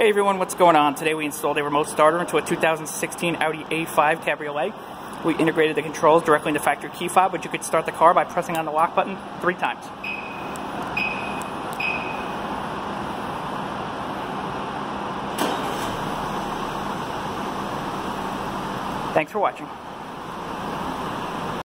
Hey everyone, what's going on? Today we installed a remote starter into a 2016 Audi A5 Cabriolet. We integrated the controls directly into factory key fob, but you could start the car by pressing on the lock button 3 times. Thanks for watching.